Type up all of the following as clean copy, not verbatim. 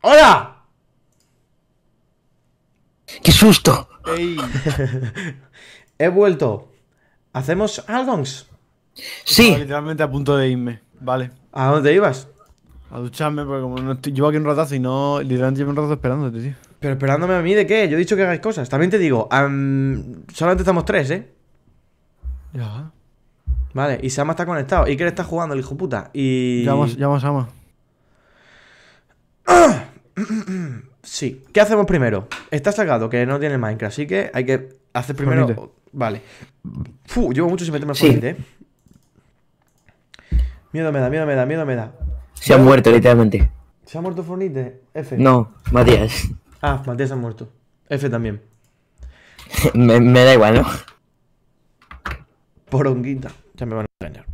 ¡Hola! ¡Qué susto! ¡Ey! He vuelto. ¿Hacemos algo? Sí. Estaba literalmente a punto de irme. Vale. ¿A dónde te ibas? A ducharme, porque como no estoy, llevo aquí un ratazo y no. Literalmente llevo un ratazo esperándote, tío. Pero esperándome a mí de qué, yo he dicho que hagáis cosas. También te digo, solamente estamos 3, Ya. Vale, y Sama está conectado. Iker está jugando, el hijo puta. Y. Llamas a Ama. Sí. ¿Qué hacemos primero? Está sacado que no tiene Minecraft, así que hay que hacer primero. Fornite. Vale. Llevo mucho sin meterme en Sí. Fornite, Miedo me da. Se ha muerto, literalmente. ¿Se ha muerto Fornite? F. No, Matías. Ah, Matías ha muerto. F también. Me da igual, ¿no? Poronguita. Ya me van a engañar.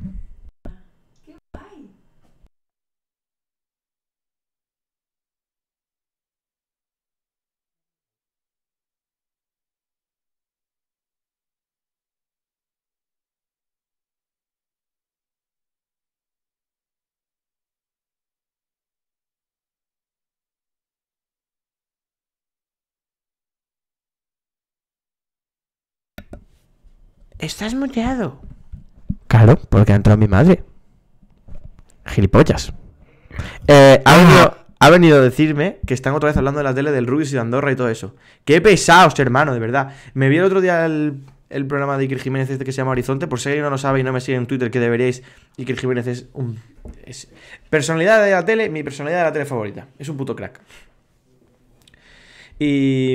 Estás muteado. Claro, porque ha entrado mi madre. Gilipollas. Ha venido a decirme que están otra vez hablando de la tele del Rubius y de Andorra y todo eso. Qué pesados, hermano, de verdad. Me vi el otro día el programa de Iker Jiménez este que se llama Horizonte. Por si alguien no lo sabe y no me sigue en Twitter, que deberíais. Iker Jiménez es personalidad de la tele, mi personalidad de la tele favorita. Es un puto crack. Y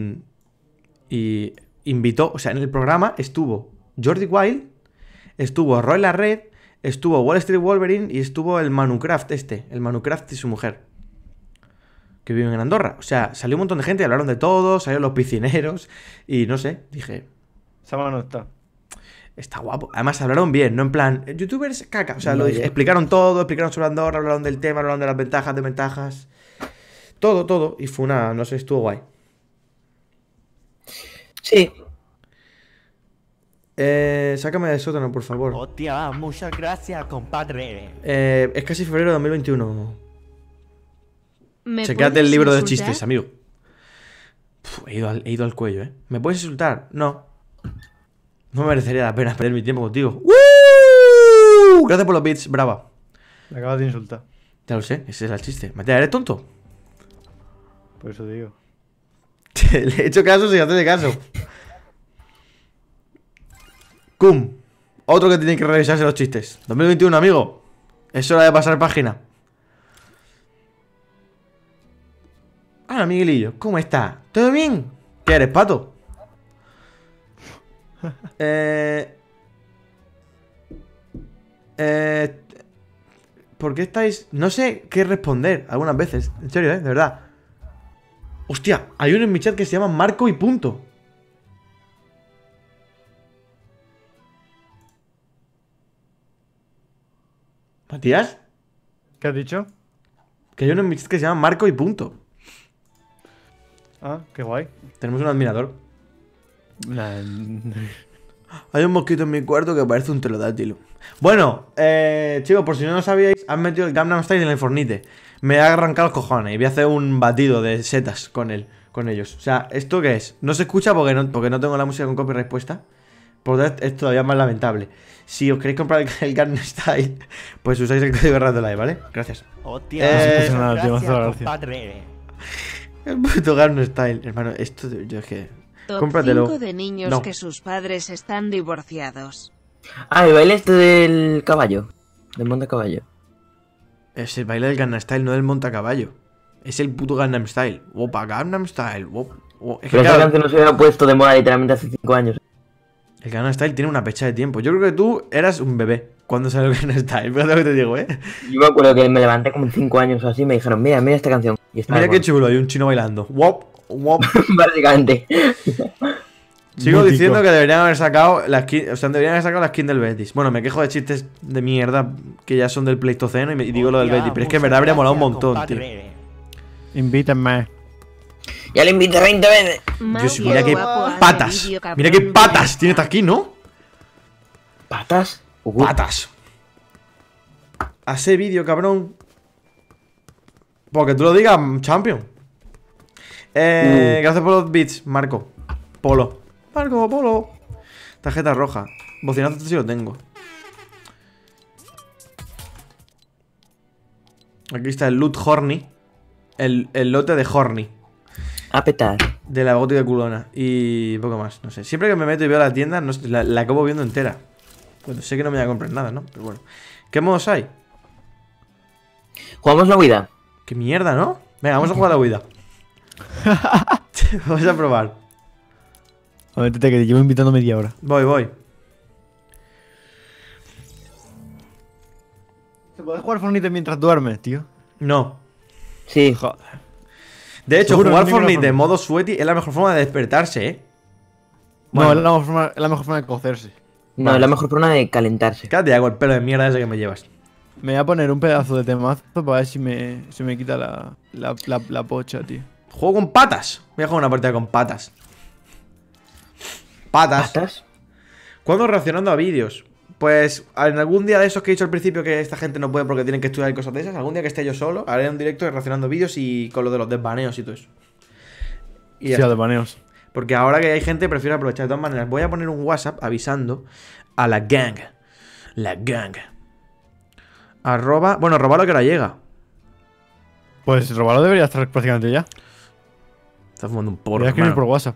invitó, o sea, en el programa estuvo Jordi Wild, estuvo Roy La Red, estuvo Wall Street Wolverine y estuvo el Manucraft el Manucraft y su mujer, que viven en Andorra. O sea, salió un montón de gente, hablaron de todo, salieron los piscineros y no sé, dije, Sama no está. está guapo. Además hablaron bien, no en plan, youtubers caca. O sea, No, explicaron todo, explicaron sobre Andorra, hablaron del tema, hablaron de las ventajas, desventajas. Todo. Y fue no sé, estuvo guay. Sí. Sácame del sótano, por favor. Hostia, muchas gracias, compadre. Es casi febrero de 2021. ¿Me Chequéate puedes el libro de insultar? chistes, amigo. He ido al cuello, ¿Me puedes insultar? No. No me merecería la pena perder mi tiempo contigo. ¡Woo! Gracias por los bits, brava. Me acabas de insultar. Ya lo sé, ese es el chiste. Matea, ¿eres tonto? Por eso digo. Le he hecho caso sin hacerle caso. Cum. Otro que tiene que revisarse los chistes. 2021, amigo. Es hora de pasar página. Hola, Miguelillo. ¿Cómo está? ¿Todo bien? ¿Qué eres, pato? ¿Por qué estáis...? No sé qué responder algunas veces. En serio, de verdad. Hostia, hay uno en mi chat que se llama Marco y punto. ¿Matías? ¿Qué has dicho? Que hay uno en mi chat que se llama Marco y punto. Ah, qué guay. Tenemos un admirador. Nah, Hay un mosquito en mi cuarto que parece un pterodáctilo. Bueno, chicos, por si no lo sabíais, han metido el Gangnam Style en el Fornite. Me ha arrancado los cojones y voy a hacer un batido de setas con ellos. O sea, ¿esto qué es? No se escucha porque no tengo la música con copyright puesta. Por lo tanto, es todavía más lamentable. Si os queréis comprar el Gangnam Style, pues usáis el código RADOLIVE, ¿vale? Gracias. Hostia, no Eh, pasa nada, tío, me hace gracias, gracia. compadre. El puto Gangnam Style, hermano, esto yo es que... Top Cómpratelo. 5 de niños No. que sus padres están divorciados. Ah, el baile este del caballo. Del monte caballo. Es el baile del Gangnam Style, no del montacaballo. Es el puto Gangnam Style. Opa, Gangnam Style. Es que Pero esa claro, canción no se había puesto de moda literalmente hace 5 años. el Gangnam Style tiene una pecha de tiempo. Yo creo que tú eras un bebé cuando salió el Gangnam Style. Fíjate lo que te digo, Yo me acuerdo que me levanté como 5 años o así y me dijeron, mira esta canción. Y estaba Mira qué bueno. chulo, hay un chino bailando. Wop, wop. Básicamente. Sigo Mítico. diciendo que deberían haber sacado la skin, o sea, deberían haber sacado la skin del Betis. Bueno, me quejo de chistes de mierda que ya son del Pleistoceno y digo lo del Hostia, Betis, pero es que en muchas verdad habría molado un gracias, montón, tío. compadre. Invítenme. Ya le invité 20 veces. Dios, mira qué guapo hace patas. vídeo, cabrón, Mira qué de patas esta. tiene aquí, ¿no? ¿Patas? Patas. Hace vídeo, cabrón. Porque tú lo digas, champion. Gracias por los bits, Marco. Polo. Marco, Polo. Tarjeta roja. Bocinazo, este sí lo tengo. Aquí está el loot horny. El lote de horny. A petar. De la gótica culona. Y poco más, no sé. Siempre que me meto y veo la tienda, no sé, la acabo viendo entera. Bueno, sé que no me voy a comprar nada, ¿no? Pero bueno. ¿Qué modos hay? Jugamos la huida. Qué mierda, ¿no? Venga, vamos a jugar a la huida. Vamos a probar. A ver, que te llevo invitando media hora. Voy. ¿Se puede jugar Fortnite mientras duermes, tío? No. Sí. Joder. De hecho, Seguro, jugar no hay ninguna Fortnite en forma. modo sweaty es la mejor forma de despertarse, ¿eh? No, Bueno. es la mejor forma de cocerse. No, Vale. es la mejor forma de calentarse. Cállate, hago el pelo de mierda ese que me llevas. Me voy a poner un pedazo de temazo para ver si me quita la pocha, tío. Juego con patas. Voy a jugar una partida con patas. Patas. ¿Patas? ¿Cuándo reaccionando a vídeos? Pues en algún día de esos que he dicho al principio que esta gente no puede porque tienen que estudiar y cosas de esas, algún día que esté yo solo, haré un directo reaccionando a vídeos y con lo de los desbaneos y todo eso. Y ya Sí, está. de baneos. Porque ahora que hay gente prefiero aprovechar. De todas maneras, voy a poner un WhatsApp avisando a la gang. La gang. Bueno, robarlo que ahora llega. Pues robarlo debería estar prácticamente ya. Está fumando un Voy porro, a escribir por hermano. WhatsApp.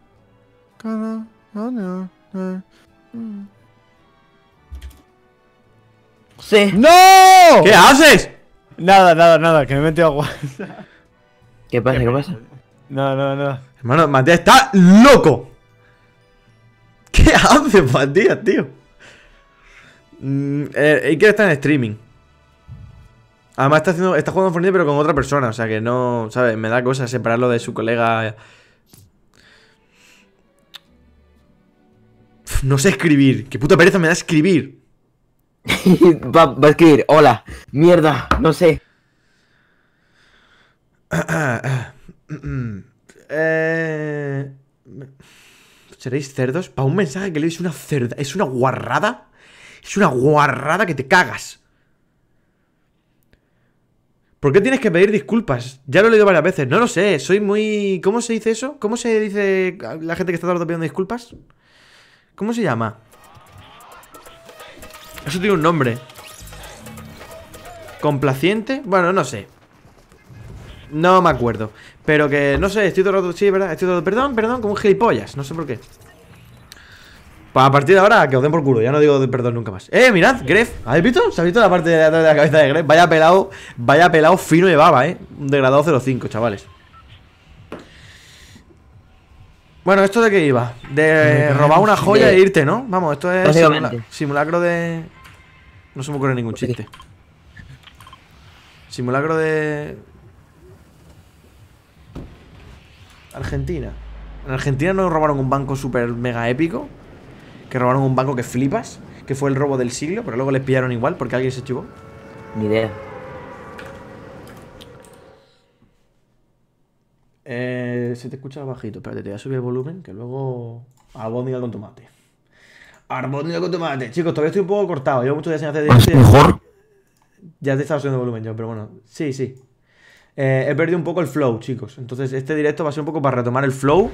Sí. ¡No! ¿Qué haces? Nada, que me he metido agua. ¿Qué pasa? ¿Qué pasa? No. Hermano, Matías está loco. ¿Qué hace Matías, tío? Iker está en streaming. Además está jugando Fortnite pero con otra persona. O sea que no, ¿sabes? Me da cosa separarlo de su colega. No sé escribir. Qué puta pereza me da escribir. va a escribir, hola, mierda, no sé. ¿Seréis cerdos? Para un mensaje que lees una cerda. Es una guarrada. Es una guarrada que te cagas. ¿Por qué tienes que pedir disculpas? Ya lo he leído varias veces. No lo sé. Soy muy... ¿Cómo se dice eso? ¿Cómo se dice a la gente que está todo el rato pidiendo disculpas? ¿Cómo se llama? Eso tiene un nombre. ¿Complaciente? Bueno, no sé. No me acuerdo. Pero que, no sé, estoy todo el rato... Sí, ¿verdad? Estoy todo... Perdón, como un gilipollas. No sé por qué. Pues a partir de ahora, que os den por culo. Ya no digo perdón nunca más. Mirad, Gref. ¿Habéis visto? ¿Se ha visto la parte de atrás de la cabeza de Gref? Vaya pelado fino de baba, Un degradado 0,5, chavales. Bueno, ¿esto de qué iba? De robar una joya e irte, ¿no? Vamos, esto es Básicamente. simulacro de... No se me ocurre ningún chiste. Simulacro de... Argentina. En Argentina no robaron un banco súper mega épico. Que robaron un banco que flipas. Que fue el robo del siglo. Pero luego les pillaron igual porque alguien se chivó. Ni idea. Se te escucha bajito. Espérate, te voy a subir el volumen. Que luego... Albóndiga con tomate. Albóndiga con tomate. Chicos, todavía estoy un poco cortado. Llevo muchos días sin hacer directo. Mejor. Ya te estaba subiendo el volumen yo, pero bueno. Sí. He perdido un poco el flow, chicos. Entonces este directo va a ser un poco para retomar el flow.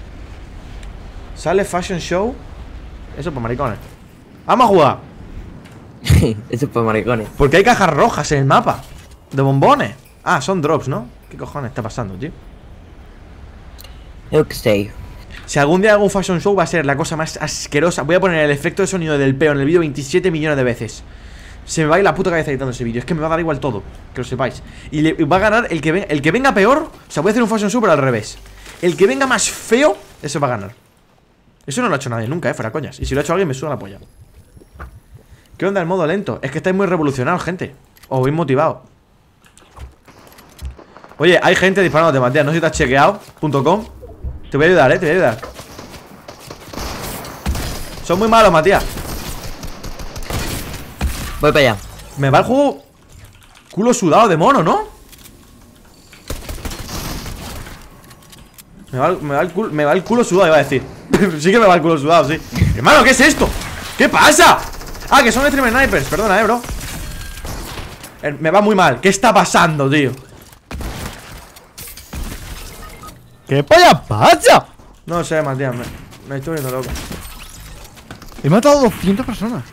Sale Fashion Show. Eso para maricones. ¡Vamos a jugar! Eso fue maricones. Porque hay cajas rojas en el mapa. De bombones. Ah, son drops, ¿no? ¿Qué cojones está pasando, tío? Yo que sé. Si algún día hago un Fashion Show va a ser la cosa más asquerosa. Voy a poner el efecto de sonido del peo en el vídeo 27 millones de veces. Se me va a ir la puta cabeza editando ese vídeo. Es que me va a dar igual todo, que lo sepáis. Y va a ganar el que venga peor. O sea, voy a hacer un Fashion Show pero al revés. El que venga más feo, eso va a ganar. Eso no lo ha hecho nadie nunca, fuera coñas. Y si lo ha hecho alguien me suda la polla. ¿Qué onda el modo lento? Es que estáis muy revolucionados, gente. Os veis motivados. Oye, hay gente disparándote, Matías. No sé si te has chequeado.com. Te voy a ayudar, te voy a ayudar. Son muy malos, Matías. Voy para allá. Me va el juego culo sudado de mono, ¿no? Me va el culo sudado, iba a decir. Sí que me va el culo sudado, sí. Hermano, ¿qué es esto? ¿Qué pasa? Ah, que son streamer snipers. Perdona, bro. Me va muy mal. ¿Qué está pasando, tío? ¿Qué polla pasa? No sé, Matías, me estoy volviendo loco. He matado a 200 personas.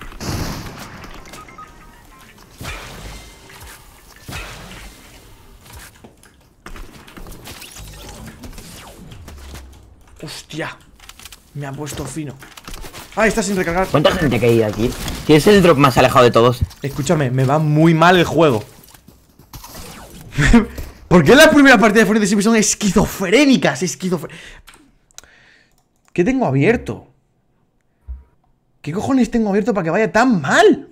Hostia. Me ha puesto fino. Ah, está sin recargar. ¿Cuánta gente ha caído aquí? Si es el drop más alejado de todos. Escúchame, me va muy mal el juego. ¿Por qué las primeras partidas de Fortnite siempre son esquizofrénicas? ¿Qué tengo abierto? ¿Qué cojones tengo abierto para que vaya tan mal?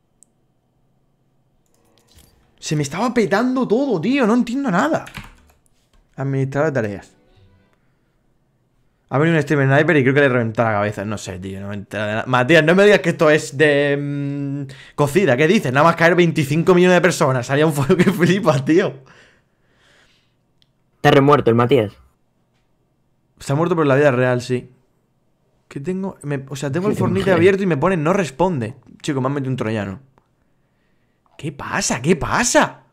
Se me estaba petando todo, tío. No entiendo nada. Administrador de tareas. Ha venido un streamer sniper y creo que le reventó la cabeza. No sé, tío. No me entero de nada. Matías, no me digas que esto es de... cocida. ¿Qué dices? Nada más caer 25 millones de personas. Salía un fuego que flipas, tío. Está remuerto el Matías. Se ha muerto por la vida real, sí. ¿Qué tengo? O sea, tengo el Fortnite abierto y me pone no responde. Chico, me han metido un troyano. ¿Qué pasa? ¿Qué pasa?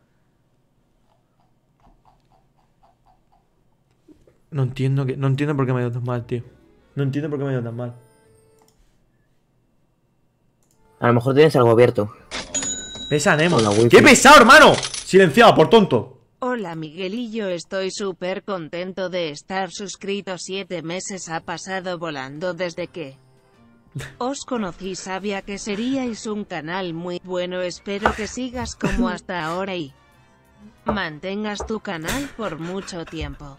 No entiendo por qué me ha ido tan mal, tío. No entiendo por qué me ha ido tan mal. A lo mejor tienes algo abierto. Pesa Nemo. Hola, wifi. ¡Qué pesado, hermano! Silenciado, por tonto. Hola Miguelillo, estoy súper contento de estar suscrito 7 meses, ha pasado volando desde que os conocí, sabía que seríais un canal muy bueno, espero que sigas como hasta ahora y mantengas tu canal por mucho tiempo.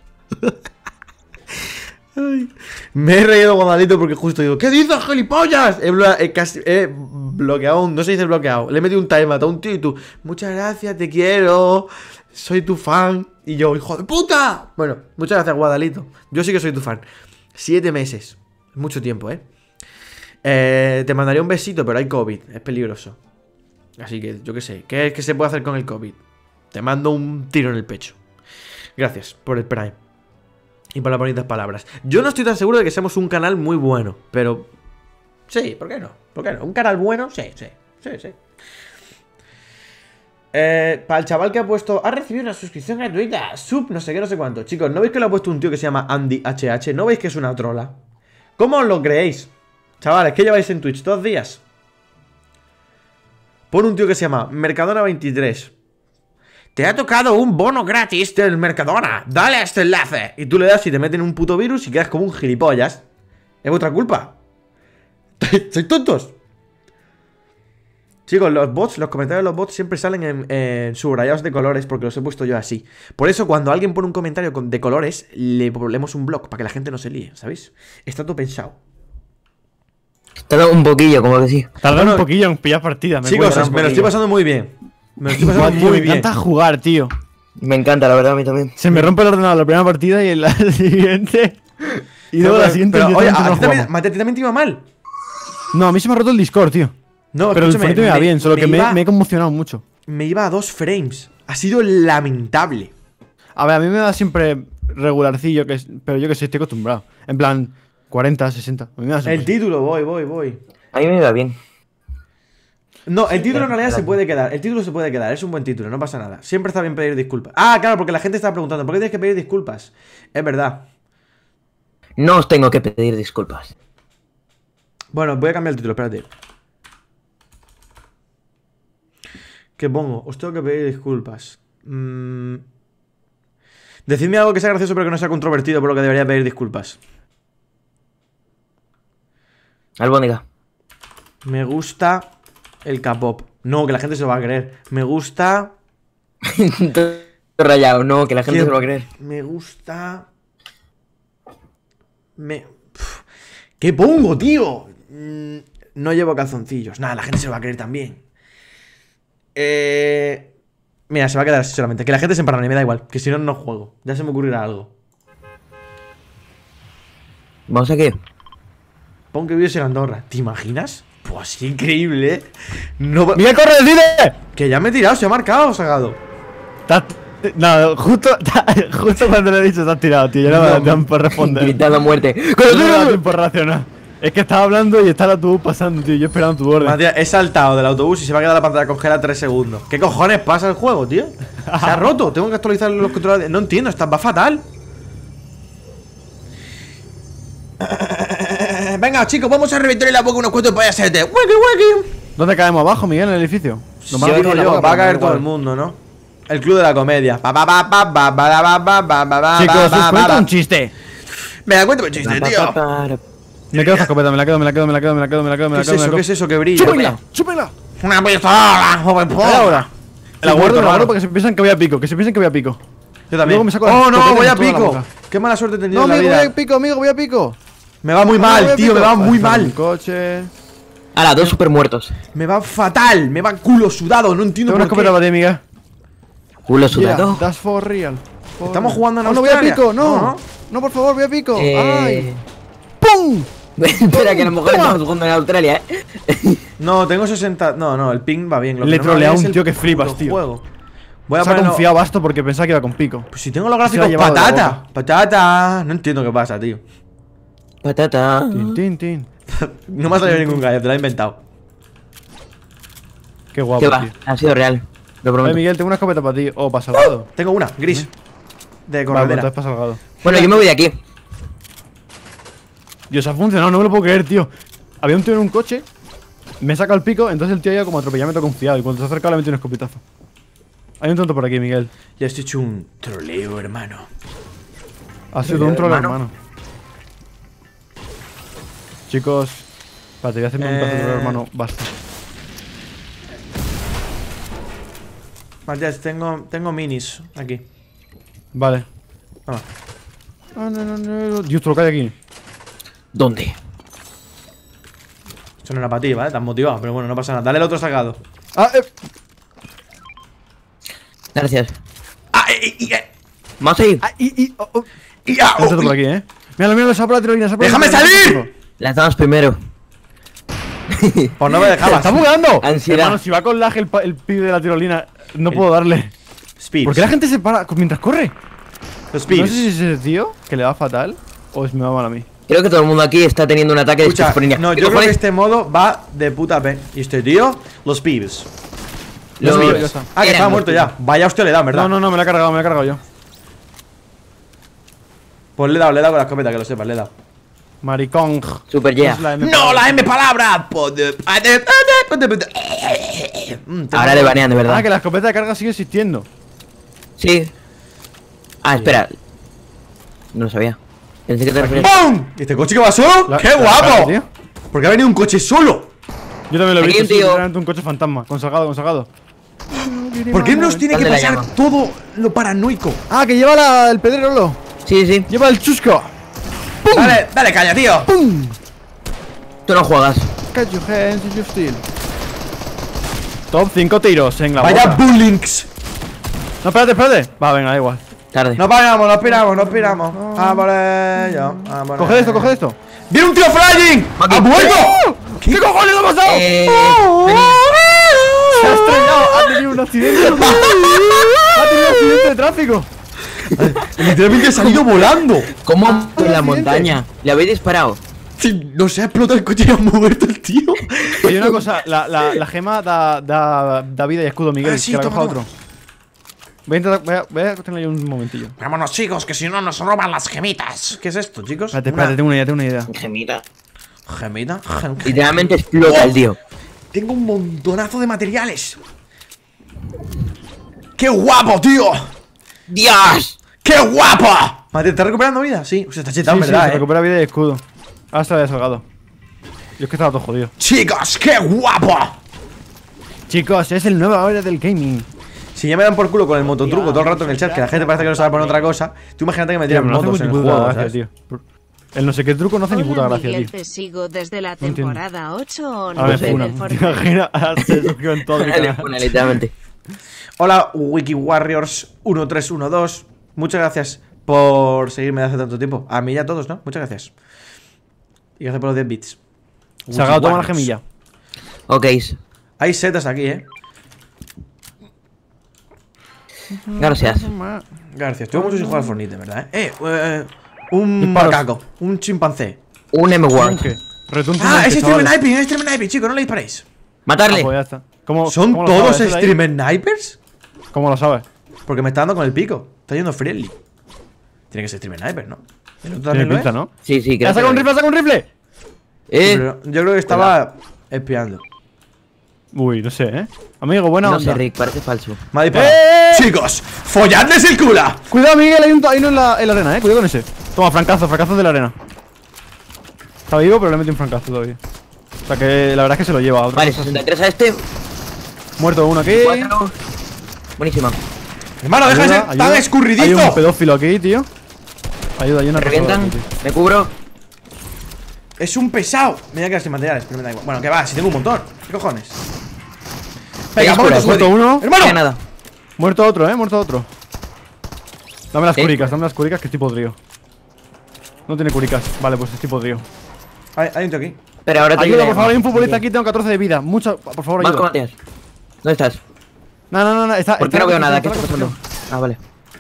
Me he reído Guadalito porque justo digo, ¿qué dices, gilipollas? He bloqueado, no se dice bloqueado. Le he metido un timeout a un tío y tú, muchas gracias, te quiero, soy tu fan. Y yo, hijo de puta. Bueno, muchas gracias, Guadalito. Yo sí que soy tu fan. 7 meses, mucho tiempo, te mandaría un besito, pero hay COVID, es peligroso. Así que, yo qué sé, ¿qué es que se puede hacer con el COVID? Te mando un tiro en el pecho. Gracias por el Prime y por las bonitas palabras. Yo no estoy tan seguro de que seamos un canal muy bueno, pero... sí, ¿por qué no? ¿Por qué no? ¿Un canal bueno? Sí. Para el chaval que ha puesto... ha recibido una suscripción gratuita. Sub no sé qué, no sé cuánto. Chicos, ¿no veis que lo ha puesto un tío que se llama Andy HH? ¿No veis que es una trola? ¿Cómo os lo creéis? Chavales, ¿qué lleváis en Twitch? 2 días. Pon un tío que se llama Mercadona23. Te ha tocado un bono gratis del Mercadona. Dale a este enlace. Y tú le das y te meten un puto virus y quedas como un gilipollas. Es vuestra culpa. ¿Sois tontos? Chicos, los bots, los comentarios de los bots siempre salen en subrayados de colores porque los he puesto yo así. Por eso cuando alguien pone un comentario de colores, le ponemos un block para que la gente no se líe, ¿sabéis? Está todo pensado. Tarda un poquillo, como que sí. Tarda un poquillo en pillar partida. Chicos, me lo estoy pasando muy bien. Me lo estoy pasando Tío, muy me bien. encanta jugar, tío. Me encanta, la verdad, a mí también. Se me rompe el ordenador la primera partida y en la siguiente. Y luego la siguiente. Pero, oye, directamente ¿a no ti también, jugamos. Mate, ¿a ti también te iba mal? No, a mí se me ha roto el Discord, tío. No, Pero el escúchame, Fortnite me va bien, solo que me he conmocionado mucho. me iba a 2 frames. Ha sido lamentable. A ver, a mí me da siempre regularcillo, pero yo que sé, estoy acostumbrado. En plan, 40, 60. A mí me da siempre El título, voy. A mí me va bien. No, el título en realidad se puede quedar. El título se puede quedar, es un buen título, no pasa nada. Siempre está bien pedir disculpas. Ah, claro, porque la gente está preguntando, ¿por qué tienes que pedir disculpas? Es verdad. No os tengo que pedir disculpas. Bueno, voy a cambiar el título, espérate. ¿Qué pongo? Os tengo que pedir disculpas. Decidme algo que sea gracioso pero que no sea controvertido por lo que debería pedir disculpas. Albóndiga. Me gusta el K-pop. No, que la gente se lo va a creer. Me gusta... Todo rayado, no, que la gente se lo va a creer. Me gusta... ¿Qué pongo, tío? No llevo calzoncillos. Nada, la gente se lo va a creer también. Mira, se va a quedar así solamente. Que la gente se emparrane, me da igual. Que si no, no juego. Ya se me ocurrirá algo. ¿Vamos a qué? Pon que vives en Andorra. ¿Te imaginas? Pues increíble, ¿eh? No... ¡Mira, corre, decide! Que ya me he tirado, se ha marcado, Sagado. No, justo cuando le he dicho te has tirado, tío. Ya no me da tiempo por responder. Gritando a muerte. No me da tiempo por reaccionar. Es que estaba hablando y está el autobús pasando, tío. Yo esperando tu orden. Matías, he saltado del autobús y se me ha quedado la pantalla congelada 3 segundos. ¿Qué cojones pasa el juego, tío? Se ha roto, tengo que actualizar los controles. No entiendo, va fatal. Venga, chicos, vamos a reventarle la boca a unos cuantos payasetes. ¡Wiki, wiki! ¿Dónde caemos abajo, Miguel, en el edificio? Lo Sí, más digo digo yo, yo, Va a pero caer da todo igual. el mundo, ¿no? El club de la comedia. Chicos, os cuento un chiste. Me da cuenta un chiste, tío. Me quedo esta escopeta, me la quedo. ¿Qué es eso? ¿Qué es eso que brilla? ¡Chúpenla! ¡Chúpenla! Una pistola, joven Ahora. La guardo, hermano. porque se piensan que voy a pico. Que se piensen que voy a pico. Yo también. Luego me saco la Oh, no, escopeta voy y a me toda la pico. boca. Qué mala suerte he tenido No, en la amigo, voy a vida. pico, amigo, voy a pico. Me va muy Amigo, voy mal, a tío, me pico. va muy Un mal. coche. Ahora, 2 super muertos. Me va fatal, me va culo sudado, no entiendo Tengo una por escopeta qué. para ti, Miguel. Culo Yeah, sudado. that's for real. Estamos jugando en No, no voy a Australia. pico, no. No. No, por favor, voy a pico. ¡Ay! Eh... ¡Pum! Espera, que a lo mejor Toma. estamos jugando en Australia, No, tengo 60. No, el ping va bien. Lo Le que no me trolea va a bien un es tío el que flipas, puto tío. juego. Voy a Se ha ponerlo- confiado Basto porque pensaba que iba con pico. Pues si tengo los Se lo ha gráficos llevado de la patata. Patata. No entiendo qué pasa, tío. Patata. Tin, tin, tin. No me ha salido ningún gallo, te lo he inventado. Qué guapo, ¿Qué va? tío. Ha sido real. Lo Oye, prometo. Miguel, tengo una escopeta para ti. Oh, para Salgado. Tengo una, gris. De Vale, pues corredera. entonces para Salgado. Bueno, yo me voy de aquí. Dios, ha funcionado, no me lo puedo creer, tío. Había un tío en un coche, me saca el pico, entonces el tío ya como atropellamiento confiado. Y cuando se acerca le mete un escopetazo. Hay un tonto por aquí, Miguel. Ya estoy hecho un troleo, hermano. Ha sido un troll, hermano. hermano. Chicos, espérate, voy a hacerme un pedazo de troll, hermano. Basta. Matías, tengo minis aquí. Vale. Toma. Ah, no. Dios, te lo cae aquí. ¿Dónde? Esto no era para ti, ¿vale? Te has motivado, pero bueno, no pasa nada. Dale el otro sacado. Ah, Gracias. ¡Ah, Vamos a ir. oh. ya! Hay un tonto por aquí, Míralo, sopla la tirolina, sopla la ¡Déjame tirolina. salir! Lanzamos primero. Pues no me dejabas. ¡Está bugando! Ansiedad. Hermano, si va con lag el pibe de la tirolina, no puedo darle. Spears. ¿Por qué la gente se para mientras corre? Los No Spears. sé si es ese tío que le va fatal o me va mal a mí. Creo que todo el mundo aquí está teniendo un ataque de Escucha, esquizofrenia. no, ¿Qué yo creo que cojones? este modo va de puta P. Y este tío, los pibes. Los Los míos. ya está. Ah, que Eran estaba los muerto pibes. ya. Vaya hostia le da, ¿verdad? No, me la he cargado yo. Pues le he dado con la escopeta, que lo sepas, le he dado. Maricón. Super yeah. Es la M. ¡No, la M palabra! Ahora le banean, de Ah, verdad. que la escopeta de carga sigue existiendo. Sí. Ah, espera. No lo sabía. Pensé que te referías. ¡Pum! ¿Y este coche que va solo? La- ¡Qué la guapo! carga, tío. Porque ha venido un coche solo. Yo también lo he Aquí visto, un sí, tío. literalmente un coche fantasma. Con salgado. ¿Por qué nos tiene que ¿Dónde la pasar llama? todo lo paranoico? Ah, que lleva el pedrero. Sí, sí. Lleva el chusco. Dale caña, tío. ¡Pum! Tú no juegas. Catch your hands and your steel. Top 5 tiros en la Vaya boca. bullinks. No, espérate. Va, venga, da igual. Tarde. No paramos, no piramos. A por ello. a por Coge ello. esto. ¡Viene un tío flying! Aquí. ¡Ha muerto! ¿Qué cojones ha pasado? Vení. Se ha estrellado, ha tenido un accidente. Ha tenido un accidente de tráfico. Literalmente ha salido volando. ¿Cómo Ah, en la accidente. montaña? ¿Le habéis disparado? Sí, no se ha explotado el coche y ha muerto el tío. Oye, una cosa, la gema da vida y escudo, Miguel, Ah, sí, que la toma, coja toma. otro. Voy a tenerle un momentillo. Vámonos, chicos, que si no nos roban las gemitas. ¿Qué es esto, chicos? Espérate, tengo una idea. Gemita. ¿Gemita? Literalmente explota el tío. Tengo un montonazo de materiales. ¡Qué guapo, tío! ¡Dios! ¡Qué guapo! Mate, ¿estás recuperando vida? Sí, o sea, está chetado, Sí, ¿verdad? se recupera vida y escudo. Ahora está salgado. Yo es que estaba todo jodido. Chicos, qué guapo. Chicos, es el nuevo hora del gaming. Si ya me dan por culo con el mototruco todo el rato en el chat, que la gente parece que no sabe poner otra cosa, tú imagínate que me tiran Tío, no hace motos en el ni puta juego, gracia, ¿sabes? tío. El no sé qué truco no hace ni puta Hola, gracia, Miguel, tío. te sigo desde la No entiendo. temporada 8 o A ver, 9 Funa. del ¿Te Fortnite. imaginas? Ahora se suscriben en todo mi Dale, canal. una, literalmente. Hola, WikiWarriors1312. Muchas gracias por seguirme desde hace tanto tiempo. A mí y a todos, ¿no? Muchas gracias. Y gracias por los 10 bits. Salgado, toma la WikiWarriors. gemilla. Ok. Hay setas aquí, Gracias. Gracias. Tengo mucho sin jugar al Fortnite, ¿verdad? Un Disparos. macaco. Un chimpancé. Un M-Ward. ¿Qué? Retunte Ah, es stream chavales. sniping, es stream sniping, chicos, no le disparéis. Matarle. Ah, pues ya está. ¿Cómo, ¿Son cómo lo todos sabes? ¿Eso de ahí? stream snipers? ¿Cómo lo sabes? Porque me está dando con el pico. Está yendo friendly. Tiene que ser stream sniper, ¿no? ¿El otro Tiene también lo pinta, es? ¿no? Sí, sí, ¡Ha creo sacado un que- rifle, ha sacado un rifle! Pero yo creo que estaba espiando. Uy, no sé, Amigo, buena No onda. sé, Rick, parece falso. Me ha disparado. Chicos, folladles el culo. Cuidado, Miguel, hay uno en la arena, cuidado con ese. Toma, francazo de la arena. Está vivo, pero le mete un francazo todavía. O sea que la verdad es que se lo lleva a otro. Vale, 63 a este. Muerto uno aquí. 4. Buenísima. Hermano, deja de ser tan Hay escurridizo. un pedófilo aquí, tío. Ayuda, hay una Me persona revientan. aquí, tío. Me cubro. Es un pesado. Me voy a quedar sin materiales, pero me da igual. Bueno, que va, si tengo un montón. ¿Qué cojones? Venga, Tenéis muerto cura, muerto uno. No ¡Hermano! nada. Muerto otro, muerto otro. Dame las ¿Eh? curicas, que estoy podrido. No tiene curicas. Vale, pues estoy podrido. Hay un tío aquí. Pero ahora te Ayuda, ayudaré. por favor, hay un futbolista aquí, tengo 14 de vida. Mucho, por favor, Vas con ayuda. Matías. ¿Dónde estás? No, está. ¿Por qué no veo nada? ¿Qué está pasando? Ah, vale.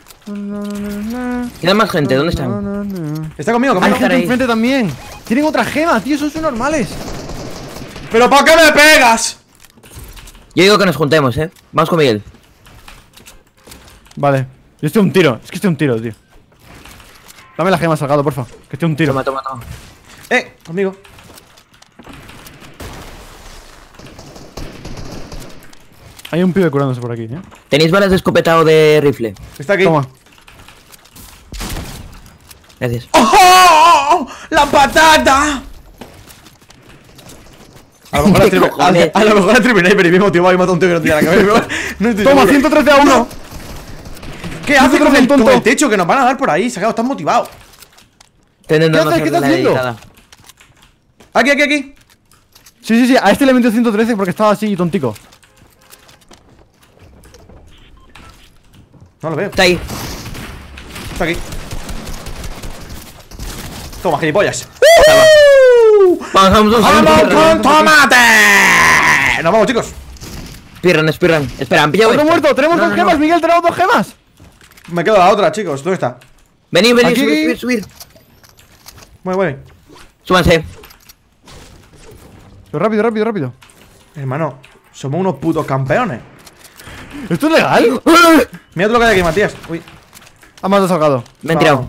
Queda más gente, ¿dónde están? Está conmigo, Hay conmigo. gente ahí. enfrente también. Tienen otra gema, tío, esos son normales. ¿Pero por qué me pegas? Yo digo que nos juntemos, Vamos con Miguel. Vale. Yo estoy a un tiro, es que estoy a un tiro, tío. Dame la gema, Salgado, porfa. Que estoy a un tiro. Toma, toma, toma. Conmigo. Hay un pibe curándose por aquí, ¿Tenéis balas de escopeta o de rifle? Está aquí. Toma. Gracias. ¡Oh! ¡La patata! A lo mejor la ¿Qué triple, cojones? a lo mejor la triple sniper y me he motivado y matado a un tío que no tiene la cabeza. No estoy Toma, seguro. 113 a 1. ¿Qué hace con 113 el, tonto. con el techo que nos van a dar por ahí? Sacado, estás motivado. Estoy intentando ¿Qué haces? ¿Qué hacer estás la haciendo? dedicada. Aquí. Sí, a este le metió 113 porque estaba así tontico. No lo veo. Está ahí. Está aquí. Toma, gilipollas. Vamos. ¡Vamos con tomate! Nos vamos, chicos. Speedrun. Espera, han pillado Otro esta. muerto, tenemos No, dos no, gemas, no. Miguel, tenemos dos gemas. Me quedo la otra, chicos. ¿Dónde está? Venid, Aquí. subir. Muy. Súbanse. Pero rápido. Hermano, somos unos putos campeones. ¿Esto es legal? Mira todo lo que hay aquí, Matías. Uy. Ha matado Salgado. Me han tirado.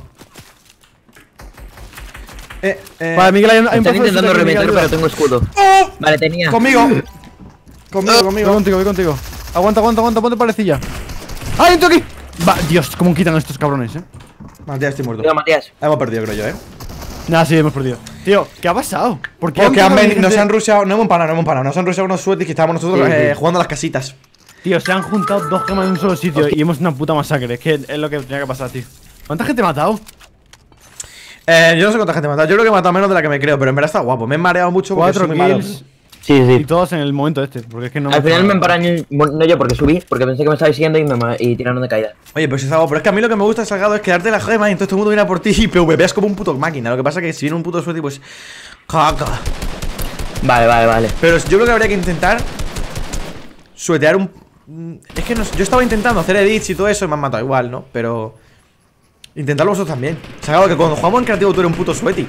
Vale, Miguel, hay un Están pozo de intentando shooter, reventar, Miguel, pero ayuda. tengo escudo. ¡Oh! Vale, tenía. Conmigo. Voy contigo. Aguanta, ponte parecilla. ¡Ay, entro aquí! Va, Dios, cómo quitan a estos cabrones, Matías, estoy muerto. Cuidado, Matías. Hemos perdido, creo yo, Nah, sí, hemos perdido. Tío, ¿qué ha pasado? ¿Por qué Porque han nos gente- han rusheado, no hemos parado, nos han rusheado unos suetis que estábamos nosotros Sí, sí. jugando a las casitas. Tío, se han juntado dos gemas en un solo sitio y hemos una puta masacre. Es que es lo que tenía que pasar, tío. ¿Cuánta gente he matado? Yo no sé cuánta gente he matado, yo creo que he matado menos de la que me creo, pero en verdad está guapo. Me he mareado mucho porque 4 soy muy malo. kills Sí, y todos en el momento este. Porque es que no. Al hemos final me hecho nada. emparañé, no yo porque subí, porque pensé que me estabais siguiendo y tiraron de caída. Oye, pues es algo, pero es que a mí lo que me gusta, Salgado, es quedarte la gema y entonces todo el mundo viene a por ti y PvPeas como un puto máquina. Lo que pasa es que si viene un puto sueti, pues. Caca. Vale. Pero yo creo que habría que intentar suetear un. Es que no sé, yo estaba intentando hacer edits y todo eso y me han matado igual, ¿no? Pero. Intentarlo vosotros también. Salgado, que cuando jugamos en creativo tú eres un puto sueti.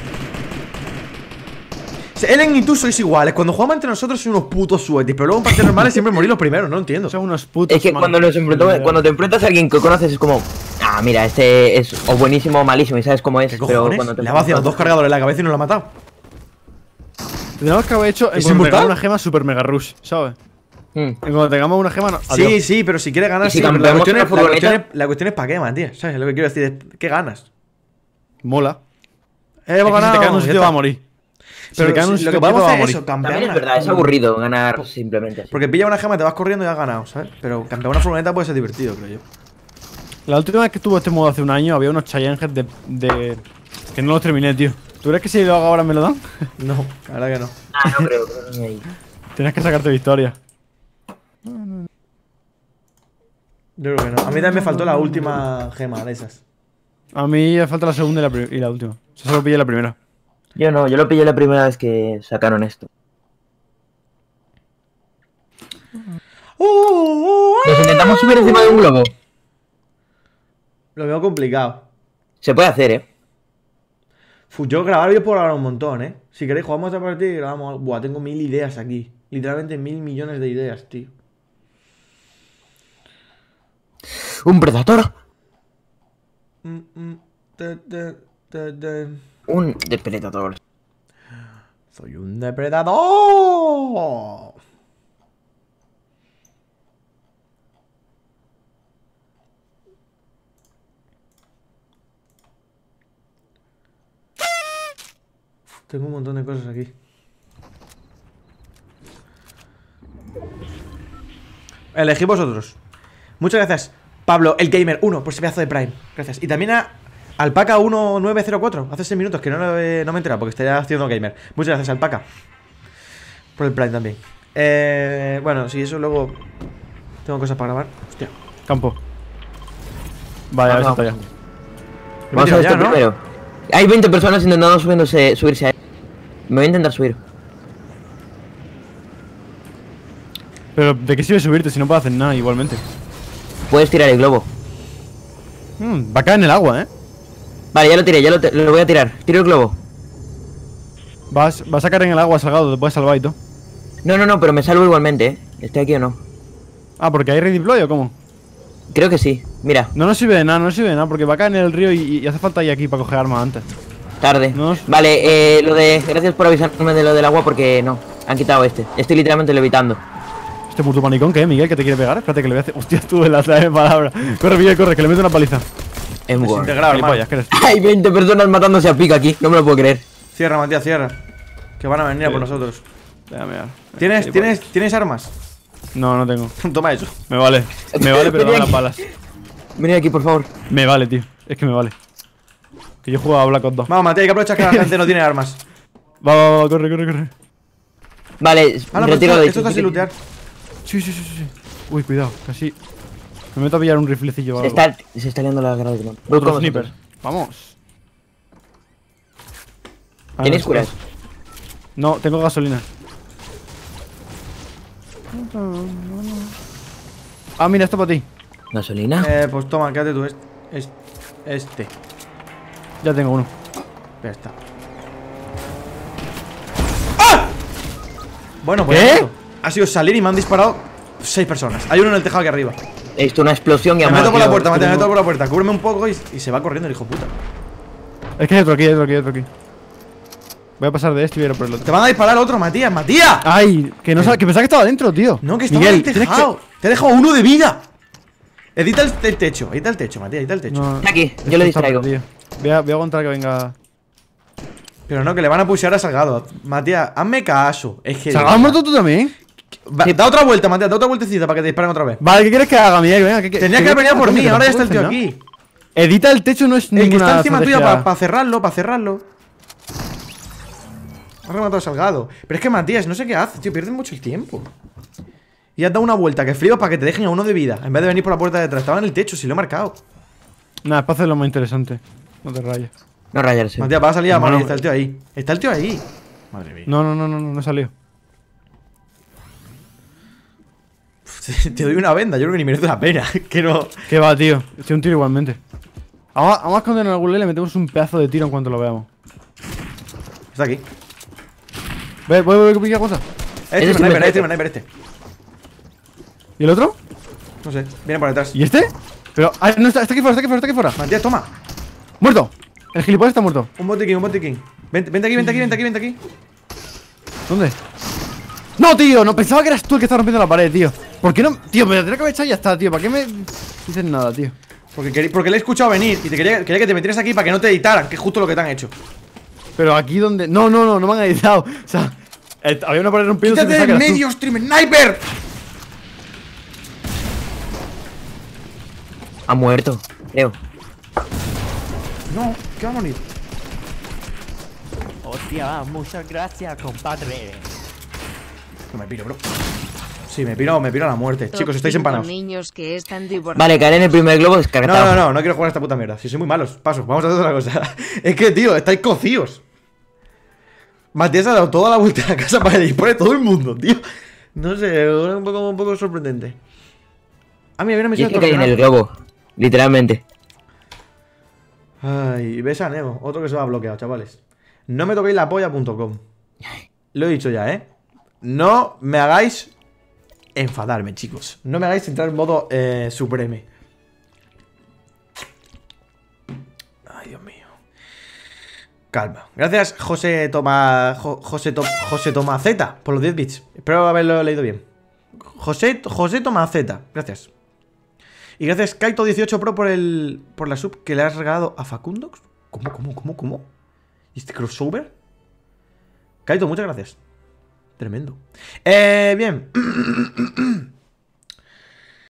Ellen y tú sois iguales. Cuando jugamos entre nosotros sois unos putos suetis. Pero luego en partidas normales siempre morís los primeros, no entiendo. Son unos putos. Es que malos. cuando te enfrentas a alguien que conoces es como, ah, mira, este es o buenísimo o malísimo y sabes cómo es. ¿Qué Pero cojones? cuando te Le ha vaciado dos cargadores en la cabeza y no lo ha matado. Tenemos que haber hecho en ¿Es cuando inmortal? tengamos una gema super mega rush, ¿sabes? En cuando tengamos una gema. Sí, sí, pero si quieres ganar, ¿Y si sí. Pero campeamos con la furgoneta? la cuestión es para qué, Matías. ¿Sabes? Lo que quiero decir es, ¿qué ganas? Mola. Hemos Es que si te caes en un ya sitio está. va a morir. Si Pero te caes en un lo sitio que podemos va a hacer es morir. eso, campear También es una- verdad, es aburrido ganar simplemente así. Porque pilla una gema, te vas corriendo y has ganado, ¿sabes? Pero campear una furgoneta puede ser divertido, creo yo. La última vez que tuvo este modo hace un año había unos challenges de. Que no los terminé, tío. ¿Tú crees que si lo hago ahora me lo dan? No, la verdad que no. Ah, no creo que no hay. Tienes que sacarte victoria. Yo creo que no. A mí también me faltó la última gema de esas. A mí me falta la segunda y la última. Yo solo pillé la primera. Yo no, yo lo pillé la primera vez que sacaron esto. Nos intentamos subir encima de un globo. Lo veo complicado. Se puede hacer, Yo grabar yo puedo grabar un montón, Si queréis jugamos a partir y grabamos. Buah, tengo 1000 ideas aquí. Literalmente 1000 millones de ideas, tío. Un predator. Un depredador. Soy un depredador. Tengo un montón de cosas aquí. Elegí vosotros. Muchas gracias, Pablo, el Gamer 1, por ese pedazo de Prime. Gracias. Y también a Alpaca 1904, hace 6 minutos, que no me he enterado porque estaría haciendo Gamer. Muchas gracias, Alpaca, por el Prime también. Bueno, si eso luego tengo cosas para grabar. Hostia. Campo. Vale, a ver si está ya. Vamos a ver esto primero. Hay 20 personas intentando subirse a él. Me voy a intentar subir. Pero, ¿de qué sirve subirte si no puedes hacer nada igualmente? Puedes tirar el globo. Va a caer en el agua, ¿eh? Vale, ya lo tiré, lo voy a tirar. Tiro el globo. Vas a caer en el agua salgado, te puedes salvar y todo. No, pero me salvo igualmente, ¿eh? ¿Estoy aquí o no? Ah, ¿porque hay redeploy o cómo? Creo que sí. Mira, No nos sirve de nada, no nos sirve de nada, porque va a caer en el río y hace falta ir aquí para coger armas antes. tarde. No. Vale, gracias por avisarme de lo del agua porque no. Han quitado este. Estoy literalmente levitando. Este puto panicón, ¿qué, Miguel? ¿Que te quiere pegar? Espérate que le voy a hacer... Hostia, tú en la de palabra. Corre, Miguel, corre, que le meto una paliza. Es muy bueno. Desintegrado, hermano. Gilipollas, ¿qué eres? Hay 20 personas matándose a pico aquí. No me lo puedo creer. Cierra, Matías, cierra. Que van a venir a por nosotros. Déjame ver. ¿Tienes armas? No, no tengo. Toma eso. Me vale, pero dame las balas. Venid aquí, por favor. Me vale, tío. Es que me vale. Que yo jugaba a Black Ops 2. Vamos, Matías, hay que aprovechar que la gente no tiene armas. Va, corre. Vale, Ah, no, retiro pero de esto está sin lootear. Sí. Uy, cuidado, casi. Me meto a pillar un riflecillo o algo. Se está liando la cara de Voy Otro con sniper. vosotros. Vamos. Ah, ¿Tenéis no, curas? No, tengo gasolina. Ah, mira, esto para ti. ¿Gasolina? Pues toma, quédate tú. Este. Ya tengo uno. Ya está. ¡Ah! Bueno, pues ¿Qué? esto ha sido salir y me han disparado 6 personas. Hay uno en el tejado aquí arriba. He visto una explosión y Me ha meto por la muerto. puerta, Matías, me meto por la puerta. Cúbreme un poco y se va corriendo el hijo puta. Es que hay otro aquí. Voy a pasar de este y voy a ir por el otro. Te van a disparar otro, Matías, ¡Matías! Ay, que no sabe, que pensaba que estaba dentro, tío. No, que estaba Miguel, en el tienes tejado. Te he dejado 1 de vida. Edita el techo, Matías, edita el techo. No, Aquí, esto yo le está distraigo. perdido. Voy a aguantar que venga. Pero no, que le van a pushear a Salgado. Matías, hazme caso. Es que. ¿Has muerto tú también? Da otra vuelta, Matías, da otra vueltecita para que te disparen otra vez. Vale, ¿qué quieres que haga, Miguel? Venga, Tenía que haber venido por mí, ahora ya está el tío aquí. Edita el techo, no es El que ninguna está encima tuya estrategia. para cerrarlo. Ha rematado a Salgado. Pero es que Matías, no sé qué hace, tío, pierdes mucho el tiempo. Y has dado una vuelta que frío para que te dejen a 1 de vida. En vez de venir por la puerta de detrás. Estaba en el techo, si lo he marcado. Nada, es para hacerlo más interesante. No te rayes. No rayarse. Matías, va a salir a Hermano, morir. Está el tío ahí. Está el tío ahí. Madre mía. No he salido. Te doy una venda, yo creo que ni merece la pena. Que no. ¿Qué va, tío? Estoy un tiro igualmente. Vamos a escondernos en algún lado y le metemos un pedazo de tiro en cuanto lo veamos. Está aquí. Voy, pica cosa. Este es sniper, este. ¿Y el otro? No sé, viene por detrás. ¿Y este? Pero, no, está aquí fuera. Matías, toma. ¡Muerto! El gilipollas está muerto. Un botiquín. Vente aquí. ¿Dónde? ¡No, tío! No, pensaba que eras tú el que estaba rompiendo la pared, tío. ¿Por qué no? Tío, me la tenía que haber echado y ya está, tío. ¿Para qué me dices nada, tío? Porque le he escuchado venir y quería que te metieras aquí para que no te editaran, que es justo lo que te han hecho. Pero aquí donde... No me han editado. O sea, había una pared rompida. ¡Quítate del medio, stream sniper! Ha muerto, creo. No, que va a morir. Hostia, muchas gracias, compadre. No me piro, bro. Sí, me piro a la muerte. Chicos, estáis empanados. Niños que están divorciados. Vale, caer en el primer globo descartado. No quiero jugar a esta puta mierda. Si soy muy malos, paso, vamos a hacer otra cosa. Es que, tío, estáis cocidos. Matías ha dado toda la vuelta a la casa para disparar a todo el mundo, tío. No sé, un poco sorprendente. Ah, mira, Yo es que caí en el globo, literalmente. Ay, ves a Nemo, otro que se va bloqueado, chavales. No me toquéis la polla.com. Lo he dicho ya, ¿eh? No me hagáis enfadarme, chicos. No me hagáis entrar en modo supreme. Ay, Dios mío. Calma. Gracias, José Tomaceta, por los 10 bits. Espero haberlo leído bien. José Tomaceta, gracias. Y gracias, Kaito18 Pro, por la sub que le has regalado a Facundox. ¿Cómo? ¿Y este crossover? Kaito, muchas gracias. Tremendo. Bien.